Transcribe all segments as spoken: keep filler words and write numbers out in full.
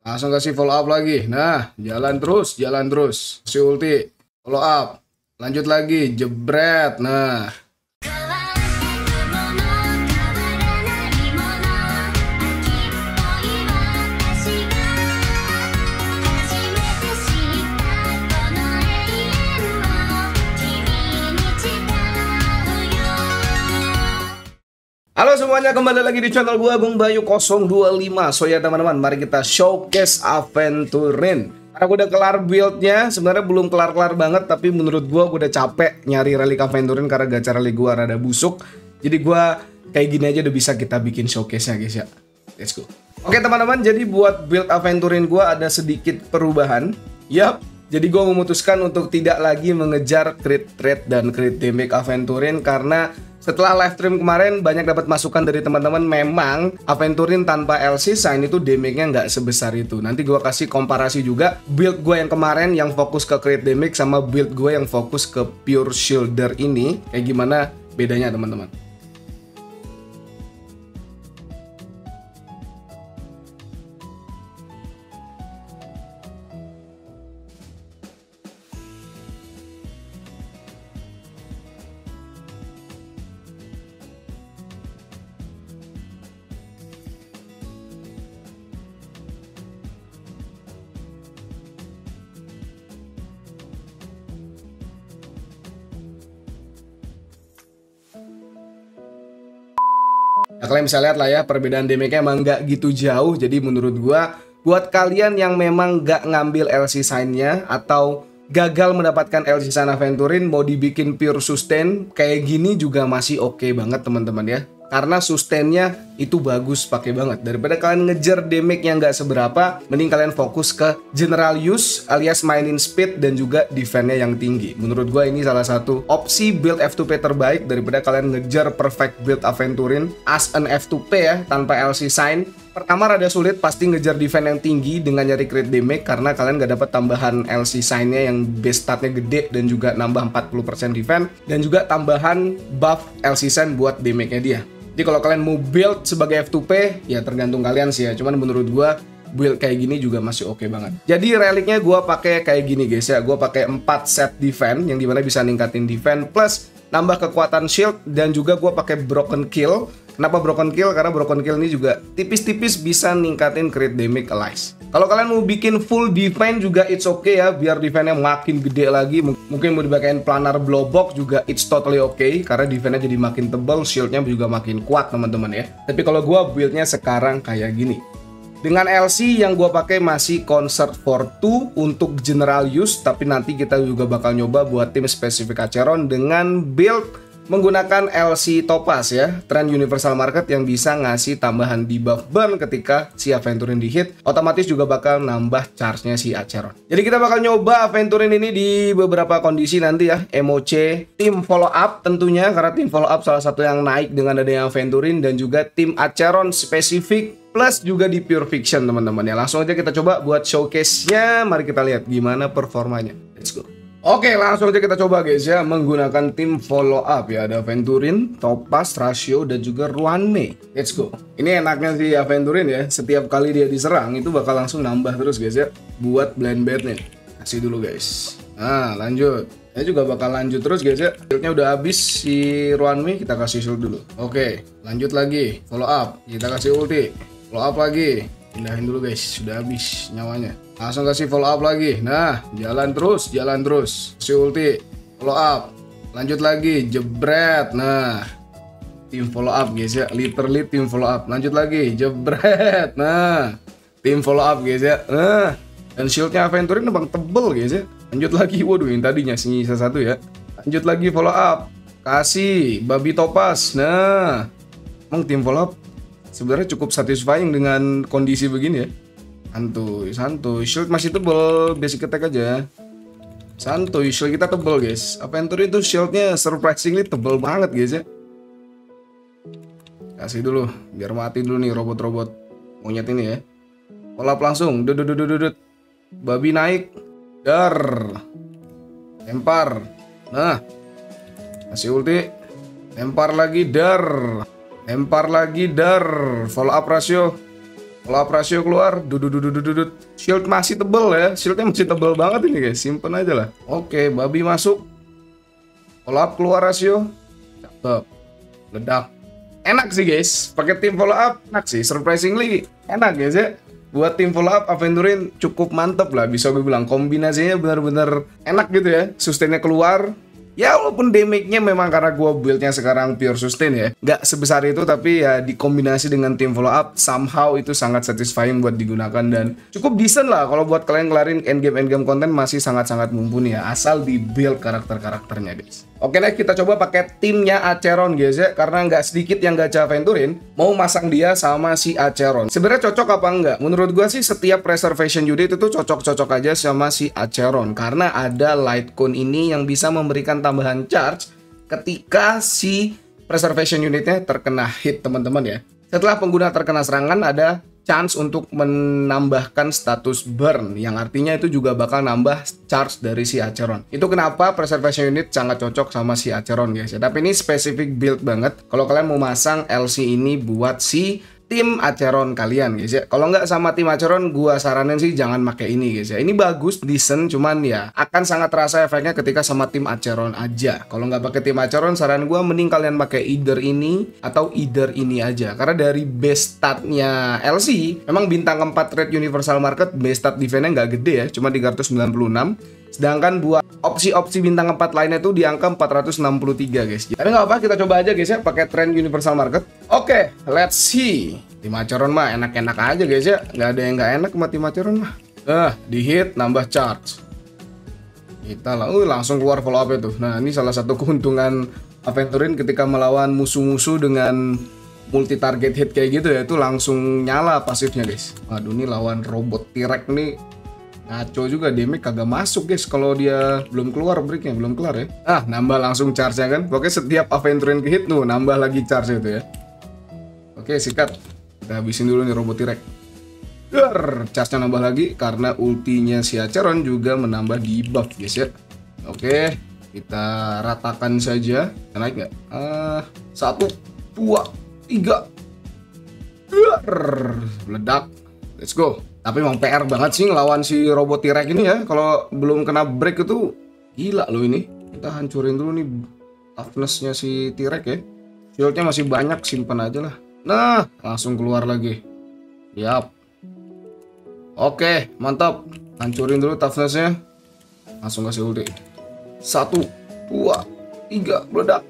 Langsung kasih follow up lagi. Nah, jalan terus, jalan terus. Kasih ulti, follow up. Lanjut lagi, jebret. Nah. Halo semuanya, kembali lagi di channel gue Bung Bayu nol dua lima. So ya teman-teman, mari kita showcase Aventurin. Karena gue udah kelar buildnya, sebenarnya belum kelar-kelar banget, tapi menurut gue gue udah capek nyari relik Aventurin karena gacha relik gue rada busuk. Jadi gue kayak gini aja udah bisa kita bikin showcase-nya guys ya. Let's go. Oke teman-teman, jadi buat build Aventurin gue ada sedikit perubahan. Yap, jadi gue memutuskan untuk tidak lagi mengejar crit rate dan crit damage Aventurin karena setelah live stream kemarin banyak dapat masukan dari teman-teman, memang Aventurin tanpa L C sign itu damage-nya nggak sebesar itu. Nanti gue kasih komparasi juga build gue yang kemarin yang fokus ke crit damage sama build gue yang fokus ke pure shielder ini, kayak gimana bedanya teman-teman. Nah, kalian bisa lihat lah ya, perbedaan damage-nya emang nggak gitu jauh. Jadi menurut gua, buat kalian yang memang nggak ngambil L C sign-nya atau gagal mendapatkan L C sign Aventurin, mau dibikin pure sustain kayak gini juga masih oke okay banget teman-teman ya. Karena sustainnya itu bagus, pakai banget. Daripada kalian ngejar damage yang nggak seberapa, mending kalian fokus ke general use alias mainin speed dan juga defense-nya yang tinggi. Menurut gue ini salah satu opsi build F two P terbaik daripada kalian ngejar perfect build Aventurin as an F two P ya, tanpa L C sign. Pertama rada sulit pasti ngejar defense yang tinggi dengan nyari crit damage karena kalian gak dapat tambahan L C sign-nya yang base statnya gede dan juga nambah empat puluh persen defense dan juga tambahan buff L C sign buat damage-nya dia. Jadi kalau kalian mau build sebagai F two P ya tergantung kalian sih ya. Cuman menurut gua build kayak gini juga masih oke okay banget. Jadi reliknya gua pakai kayak gini guys ya. Gua pakai empat set defense yang dimana bisa ningkatin defense plus nambah kekuatan shield dan juga gua pakai broken kill. Kenapa broken kill? Karena broken kill ini juga tipis-tipis bisa ningkatin crit damage allies. Kalau kalian mau bikin full defense juga it's okay ya, biar defense-nya makin gede lagi. Mungkin mau dipakein planar blowbox juga it's totally okay karena defense-nya jadi makin tebal, shield-nya juga makin kuat teman-teman ya. Tapi kalau gua build-nya sekarang kayak gini. Dengan L C yang gua pakai masih Concert for two untuk general use, tapi nanti kita juga bakal nyoba buat tim spesifik Acheron dengan build menggunakan L C Topaz ya, Trend Universal Market yang bisa ngasih tambahan debuff burn ketika si Aventurin di hit, otomatis juga bakal nambah charge-nya si Acheron. Jadi kita bakal nyoba Aventurin ini di beberapa kondisi nanti ya, M O C, tim follow up tentunya karena tim follow up salah satu yang naik dengan adanya Aventurin dan juga tim Acheron spesifik plus juga di Pure Fiction teman-teman ya. Langsung aja kita coba buat showcase-nya, mari kita lihat gimana performanya. Let's go. Oke, langsung aja kita coba guys ya, menggunakan tim follow up ya. Ada Aventurin, Topaz, Ratio, dan juga Ruanmei. Let's go. Ini enaknya si Aventurin ya, setiap kali dia diserang itu bakal langsung nambah terus guys ya, buat blind bait-nya. Kasih dulu guys. Nah, lanjut. Ini juga bakal lanjut terus guys ya. Shieldnya udah habis si Ruanmei, kita kasih shield dulu. Oke, lanjut lagi. Follow up, kita kasih ulti. Follow up lagi. Pindahin dulu guys, sudah habis nyawanya. Langsung kasih follow up lagi. Nah, jalan terus, jalan terus. Kasih ulti, follow up. Lanjut lagi, jebret. Nah, tim follow up guys ya. Literally tim follow up. Lanjut lagi, jebret. Nah, tim follow up guys ya. Nah, dan shieldnya Aventurin emang tebel guys ya. Lanjut lagi, waduh yang tadinya sisa satu ya. Lanjut lagi follow up. Kasih babi Topaz. Nah, emang tim follow up sebenarnya cukup satisfying dengan kondisi begini ya. Santuy, santuy. Shield masih tebel, basic attack aja. Santuy, shield kita tebel guys. Aventurin itu shieldnya surprisingly tebel banget guys ya. Kasih dulu, biar mati dulu nih robot-robot monyet ini ya. Kolap langsung, dudut dudut dudut. Babi naik, dar. Lempar. Nah, kasih ulti. Lempar lagi, dar. Lempar lagi, dar. Follow up Ratio. Follow up rasio keluar, dududududududud. Shield masih tebel ya, shieldnya masih tebel banget ini guys, simpen aja lah. Oke, babi masuk. Follow up keluar rasio, cakep, ledak. Enak sih guys, pakai tim follow up enak sih, surprisingly enak guys ya. Buat tim follow up Aventurin cukup mantep lah, bisa gue bilang kombinasinya benar-benar enak gitu ya. Sustainnya keluar. Ya walaupun damage-nya memang karena gue build-nya sekarang pure sustain ya, nggak sebesar itu, tapi ya dikombinasi dengan tim follow up somehow itu sangat satisfying buat digunakan dan cukup decent lah kalau buat kalian ngelarin endgame endgame konten masih sangat-sangat mumpuni ya, asal di build karakter-karakternya guys. Oke deh, kita coba pakai timnya Acheron guys ya, karena nggak sedikit yang gacha Aventurin mau masang dia sama si Acheron. Sebenarnya cocok apa enggak? Menurut gue sih setiap preservation unit itu cocok-cocok aja sama si Acheron, karena ada light cone ini yang bisa memberikan tambahan charge ketika si preservation unitnya terkena hit teman-teman ya. Setelah pengguna terkena serangan ada chance untuk menambahkan status burn, yang artinya itu juga bakal nambah charge dari si Acheron. Itu kenapa preservation unit sangat cocok sama si Acheron guys ya. Tapi ini spesifik build banget kalau kalian mau masang L C ini buat si tim Acheron kalian guys ya. Kalau nggak sama tim Acheron, gua saranin sih jangan pakai ini guys ya. Ini bagus, decent, cuman ya akan sangat terasa efeknya ketika sama tim Acheron aja. Kalau nggak pakai tim Acheron, saran gua mending kalian pakai either ini atau either ini aja. Karena dari base statnya L C, memang bintang keempat Red Universal Market base stat defense-nya nggak gede ya, cuma tiga ratus sembilan puluh enam. Sedangkan buat opsi-opsi bintang empat lainnya tuh di angka empat ratus enam puluh tiga guys. Tapi nggak apa, kita coba aja guys ya pakai trend Universal Market. Oke, let's see. Tim Acheron mah enak-enak aja guys ya. Nggak ada yang nggak enak sama tim Acheron mah. Ah, di hit nambah charge. Kita lah, uh, langsung keluar follow up itu. Nah, ini salah satu keuntungan Aventurin ketika melawan musuh-musuh dengan multi target hit kayak gitu ya, itu langsung nyala pasifnya guys. Waduh, ini lawan robot T-Rex nih. Ngaco juga, damage kagak masuk guys kalau dia belum keluar breaknya, belum kelar ya. Ah, nambah langsung charge-nya kan. Pokoknya setiap Aventurin ke hit tuh nambah lagi charge itu ya. Oke, sikat. Kita habisin dulu nih robot T-Rex. Der, charge-nya nambah lagi karena ultinya si Acheron juga menambah debuff guys ya. Oke, kita ratakan saja. Naik nggak? Ah, satu, dua, tiga. Der, meledak. Let's go. Tapi emang P R banget sih ngelawan si robot T-Rex ini ya. Kalau belum kena break itu gila loh ini. Kita hancurin dulu nih toughness-nya si T-Rex ya. Shieldnya masih banyak, simpan aja lah. Nah, langsung keluar lagi. Yap. Oke, mantap. Hancurin dulu toughness-nya. Langsung kasih ulti. Satu, dua, tiga, meledak.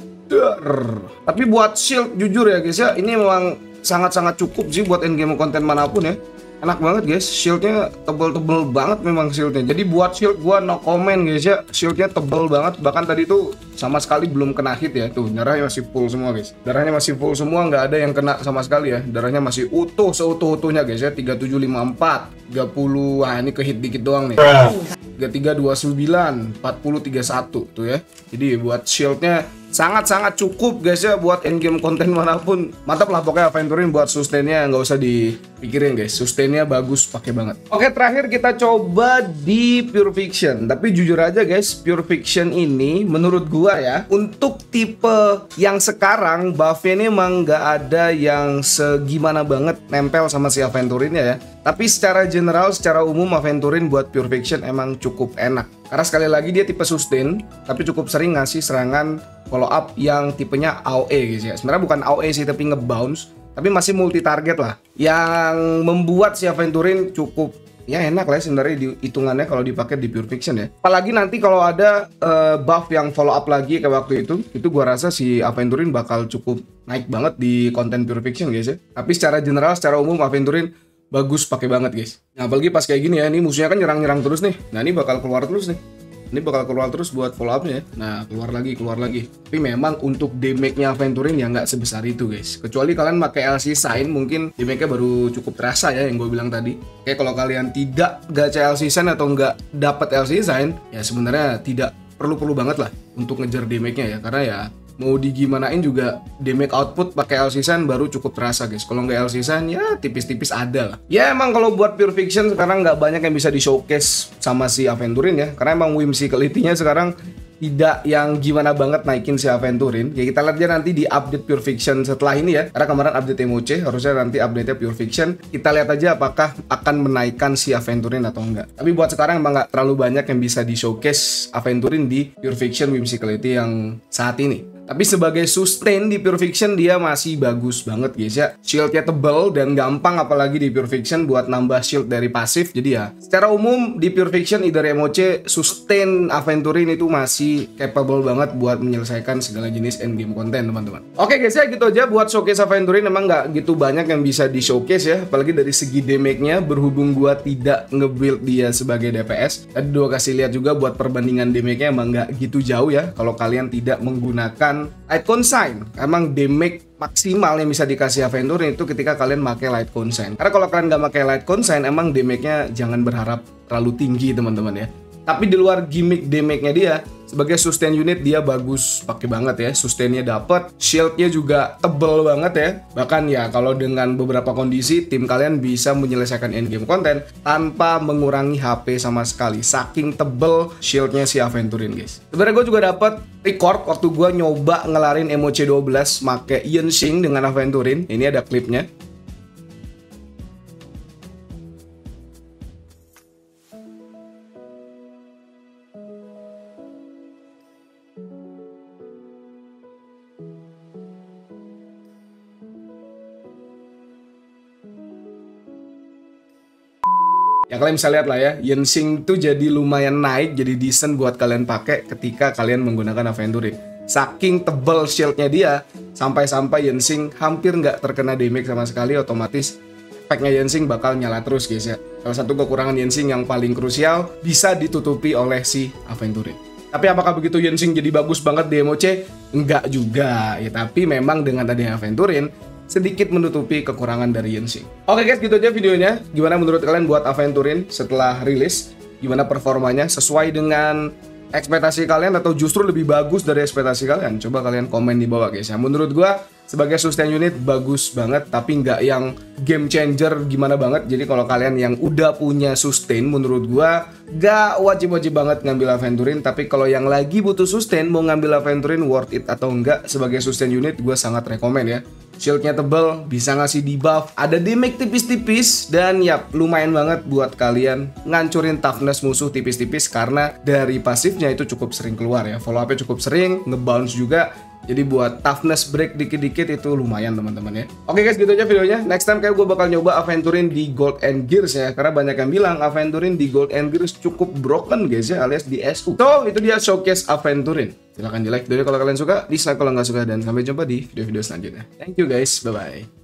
Der. Tapi buat shield jujur ya guys ya, ini memang sangat-sangat cukup sih buat endgame konten manapun ya. Enak banget guys, shieldnya tebel-tebel banget memang shieldnya. Jadi buat shield gua no comment guys ya, shieldnya tebel banget. Bahkan tadi tuh sama sekali belum kena hit ya. Tuh darahnya masih full semua guys. Darahnya masih full semua, nggak ada yang kena sama sekali ya. Darahnya masih utuh seutuh-utuhnya guys ya. tiga tujuh lima empat, tiga puluh, wah ini ke hit dikit doang nih. tiga tiga dua sembilan, empat puluh tiga satu tuh ya. Jadi buat shieldnya sangat-sangat cukup guys ya buat endgame konten manapun. Mantap lah pokoknya Aventurin buat sustainnya nggak usah dipikirin guys. Sustainnya bagus, pakai banget. Oke, terakhir kita coba di Pure Fiction. Tapi jujur aja guys, Pure Fiction ini menurut gua ya, untuk tipe yang sekarang buffnya ini emang nggak ada yang segimana banget nempel sama si Aventurinnya ya. Tapi secara general, secara umum Aventurin buat Pure Fiction emang cukup enak. Karena sekali lagi dia tipe sustain, tapi cukup sering ngasih serangan follow up yang tipenya A O E guys ya. Sebenarnya bukan A O E sih, tapi ngebounce, tapi masih multi target lah. Yang membuat si Aventurin cukup ya enak lah sebenarnya di hitungannya kalau dipakai di Pure Fiction ya. Apalagi nanti kalau ada uh, buff yang follow up lagi kayak waktu itu, itu gua rasa si Aventurin bakal cukup naik banget di konten Pure Fiction guys ya. Tapi secara general, secara umum Aventurin bagus, pakai banget guys. Nah, apalagi pas kayak gini ya, ini musuhnya kan nyerang-nyerang terus nih. Nah, ini bakal keluar terus nih. Ini bakal keluar terus buat follow up-nya ya. Nah, keluar lagi, keluar lagi. Tapi memang untuk damage-nya Aventurin ya nggak sebesar itu guys. Kecuali kalian pakai L C Sign, mungkin damage-nya baru cukup terasa ya yang gue bilang tadi. Oke, kalau kalian tidak gacha L C Sign atau nggak dapat L C Sign, ya sebenarnya tidak perlu-perlu banget lah untuk ngejar damage-nya ya. Karena ya mau digimanain juga damage output pakai L C Sign baru cukup terasa guys. Kalau nggak L C Sign ya tipis-tipis ada lah. Ya emang kalau buat Pure Fiction sekarang nggak banyak yang bisa di showcase sama si Aventurin ya. Karena emang whimsicality-nya sekarang tidak yang gimana banget naikin si Aventurin. Ya kita lihat aja nanti di update Pure Fiction setelah ini ya. Karena kemarin update M O C, harusnya nanti update-nya Pure Fiction. Kita lihat aja apakah akan menaikkan si Aventurin atau enggak. Tapi buat sekarang emang nggak terlalu banyak yang bisa di showcase Aventurin di Pure Fiction Whimsicality yang saat ini. Tapi sebagai sustain di Pure Fiction dia masih bagus banget guys ya. Shieldnya tebal dan gampang, apalagi di Pure Fiction buat nambah shield dari pasif. Jadi ya secara umum di Pure Fiction either M O C sustain Aventurin itu masih capable banget buat menyelesaikan segala jenis endgame konten teman-teman. Oke guys ya, gitu aja buat showcase Aventurin. Emang nggak gitu banyak yang bisa di showcase ya, apalagi dari segi damage-nya, berhubung gua tidak nge-build dia sebagai D P S. Tadi gua kasih lihat juga buat perbandingan damage-nya emang nggak gitu jauh ya kalau kalian tidak menggunakan Light Consign. Emang damage maksimal yang bisa dikasih Aventurin itu ketika kalian pakai Light Consign. Karena kalau kalian nggak pakai Light Consign, emang damage-nya jangan berharap terlalu tinggi teman-teman ya. Tapi di luar gimmick damage-nya dia, sebagai sustain unit dia bagus, pakai banget ya. Sustainnya dapet, shieldnya juga tebel banget ya. Bahkan ya kalau dengan beberapa kondisi tim kalian bisa menyelesaikan endgame konten tanpa mengurangi H P sama sekali. Saking tebel shieldnya si Aventurin guys. Sebenarnya gue juga dapet record waktu gue nyoba ngelarin M O C dua belas make Yunxing dengan Aventurin. Ini ada klipnya. Ya kalian bisa lihat lah ya, Yunxing tuh jadi lumayan naik, jadi decent buat kalian pakai ketika kalian menggunakan Aventurin. Saking tebal shieldnya dia, sampai-sampai Yunxing hampir nggak terkena damage sama sekali, otomatis efeknya Yunxing bakal nyala terus guys ya. Salah satu kekurangan Yunxing yang paling krusial bisa ditutupi oleh si Aventurin. Tapi apakah begitu Yunxing jadi bagus banget di M O C? Enggak juga ya, tapi memang dengan adanya Aventurin sedikit menutupi kekurangan dari Yunxing. Oke guys, gitu aja videonya. Gimana menurut kalian buat Aventurin setelah rilis? Gimana performanya? Sesuai dengan ekspektasi kalian atau justru lebih bagus dari ekspektasi kalian? Coba kalian komen di bawah guys ya. Menurut gua sebagai sustain unit bagus banget, tapi nggak yang game changer gimana banget. Jadi kalau kalian yang udah punya sustain, menurut gua nggak wajib-wajib banget ngambil Aventurin. Tapi kalau yang lagi butuh sustain, mau ngambil Aventurin worth it atau enggak sebagai sustain unit, gua sangat rekomen ya. Shieldnya tebel, bisa ngasih debuff, ada damage tipis-tipis, dan ya lumayan banget buat kalian ngancurin toughness musuh tipis-tipis karena dari pasifnya itu cukup sering keluar ya. Follow up-nya cukup sering, nge-bounce juga. Jadi buat toughness break dikit-dikit itu lumayan teman-teman ya. Oke guys, gitu aja videonya. Next time kayak gue bakal nyoba Aventurin di Gold and Gears ya. Karena banyak yang bilang Aventurin di Gold and Gears cukup broken guys ya, alias di S U. So, itu dia showcase Aventurin. Silahkan di like videonya kalau kalian suka, dislike kalau nggak suka, dan sampai jumpa di video-video selanjutnya. Thank you guys, bye-bye.